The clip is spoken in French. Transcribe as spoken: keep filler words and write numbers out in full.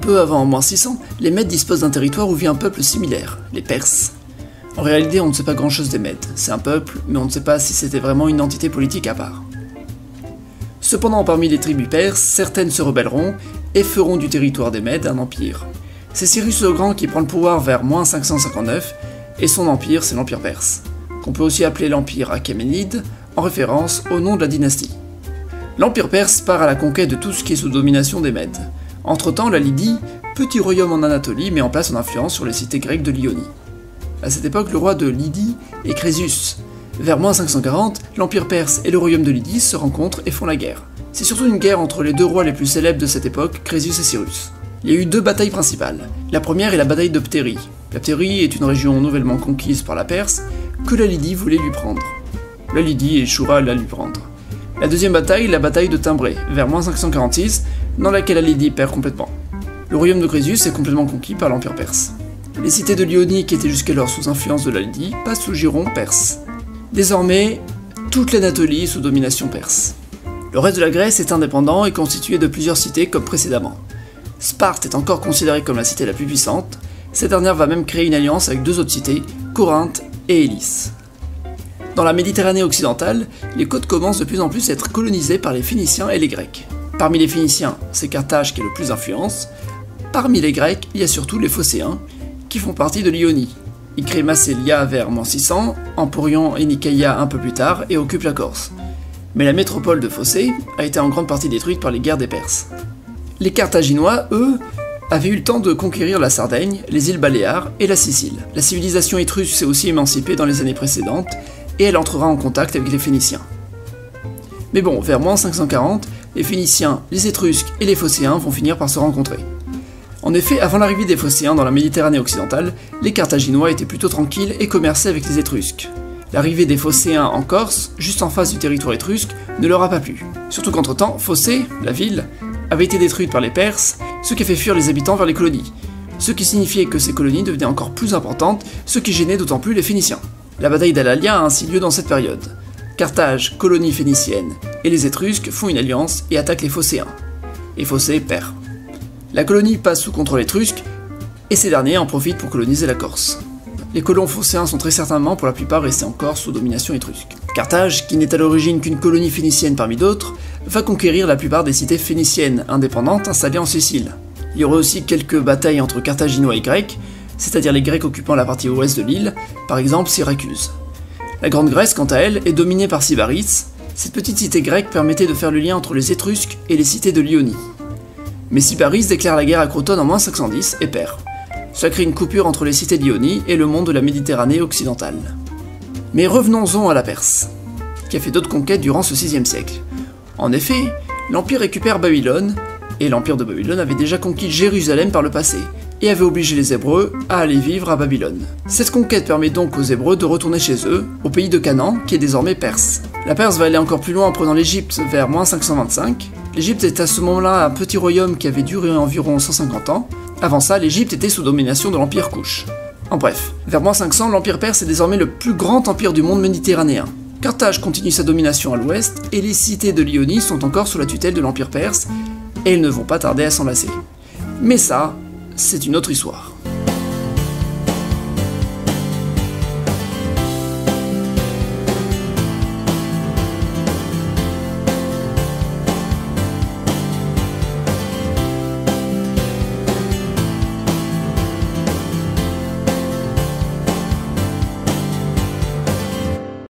peu avant moins six cents, les Mèdes disposent d'un territoire où vit un peuple similaire, les Perses. En réalité, on ne sait pas grand chose des Mèdes, c'est un peuple, mais on ne sait pas si c'était vraiment une entité politique à part. Cependant, parmi les tribus perses, certaines se rebelleront et feront du territoire des Mèdes un empire. C'est Cyrus le Grand qui prend le pouvoir vers moins cinq cent cinquante-neuf, et son empire, c'est l'Empire perse, qu'on peut aussi appeler l'Empire achéménide, en référence au nom de la dynastie. L'Empire perse part à la conquête de tout ce qui est sous domination des Mèdes. Entre-temps, la Lydie, petit royaume en Anatolie, met en place son influence sur les cités grecques de l'Ionie. À cette époque, le roi de Lydie est Crésus. Vers moins cinq cent quarante, l'Empire perse et le royaume de Lydie se rencontrent et font la guerre. C'est surtout une guerre entre les deux rois les plus célèbres de cette époque, Crésus et Cyrus. Il y a eu deux batailles principales. La première est la bataille de Ptérie. La Ptérie est une région nouvellement conquise par la Perse que la Lydie voulait lui prendre. La Lydie échouera à la lui prendre. La deuxième bataille est la bataille de Thymbrais, vers moins cinq cent quarante-six, dans laquelle la Lydie perd complètement. Le royaume de Crésus est complètement conquis par l'Empire perse. Les cités de l'Ionie, qui étaient jusqu'alors sous influence de la Lydie, passent sous giron perse. Désormais, toute l'Anatolie est sous domination perse. Le reste de la Grèce est indépendant et constitué de plusieurs cités comme précédemment. Sparte est encore considérée comme la cité la plus puissante, cette dernière va même créer une alliance avec deux autres cités, Corinthe et Élis. Dans la Méditerranée occidentale, les côtes commencent de plus en plus à être colonisées par les Phéniciens et les Grecs. Parmi les Phéniciens, c'est Carthage qui a le plus d'influence. Parmi les Grecs, il y a surtout les Phocéens, qui font partie de l'Ionie. Ils créent Massélia vers moins six cents, Emporion et Nicaïa un peu plus tard et occupent la Corse. Mais la métropole de Phocée a été en grande partie détruite par les guerres des Perses. Les Carthaginois, eux, avaient eu le temps de conquérir la Sardaigne, les îles Baléares et la Sicile. La civilisation étrusque s'est aussi émancipée dans les années précédentes, et elle entrera en contact avec les Phéniciens. Mais bon, vers moins cinq cent quarante, les Phéniciens, les Étrusques et les Phocéens vont finir par se rencontrer. En effet, avant l'arrivée des Phocéens dans la Méditerranée occidentale, les Carthaginois étaient plutôt tranquilles et commerçaient avec les Étrusques. L'arrivée des Phocéens en Corse, juste en face du territoire étrusque, ne leur a pas plu. Surtout qu'entre-temps, Phocée, la ville, avait été détruite par les Perses, ce qui a fait fuir les habitants vers les colonies. Ce qui signifiait que ces colonies devenaient encore plus importantes, ce qui gênait d'autant plus les Phéniciens. La bataille d'Alalia a ainsi lieu dans cette période. Carthage, colonie phénicienne, et les Étrusques font une alliance et attaquent les Phocéens. Et Phocée perd. La colonie passe sous contrôle étrusque, et ces derniers en profitent pour coloniser la Corse. Les colons phocéens sont très certainement pour la plupart restés en Corse sous domination étrusque. Carthage, qui n'est à l'origine qu'une colonie phénicienne parmi d'autres, va conquérir la plupart des cités phéniciennes indépendantes installées en Sicile. Il y aura aussi quelques batailles entre Carthaginois et Grecs, c'est-à-dire les Grecs occupant la partie ouest de l'île, par exemple Syracuse. La Grande Grèce, quant à elle, est dominée par Sybaris. Cette petite cité grecque permettait de faire le lien entre les Étrusques et les cités de l'Ionie. Mais Sybaris déclare la guerre à Crotone en moins cinq cent dix et perd. Cela crée une coupure entre les cités d'Ionie et le monde de la Méditerranée occidentale. Mais revenons-en à la Perse, qui a fait d'autres conquêtes durant ce sixième siècle. En effet, l'Empire récupère Babylone, et l'Empire de Babylone avait déjà conquis Jérusalem par le passé, et avait obligé les Hébreux à aller vivre à Babylone. Cette conquête permet donc aux Hébreux de retourner chez eux, au pays de Canaan, qui est désormais perse. La Perse va aller encore plus loin en prenant l'Égypte vers moins cinq cent vingt-cinq. L'Égypte est à ce moment-là un petit royaume qui avait duré environ cent cinquante ans. Avant ça, l'Égypte était sous domination de l'Empire Kouch. En bref, vers moins cinq cents, l'Empire perse est désormais le plus grand empire du monde méditerranéen. Carthage continue sa domination à l'ouest, et les cités de l'Ionie sont encore sous la tutelle de l'Empire perse, et elles ne vont pas tarder à s'enlacer. Mais ça, c'est une autre histoire.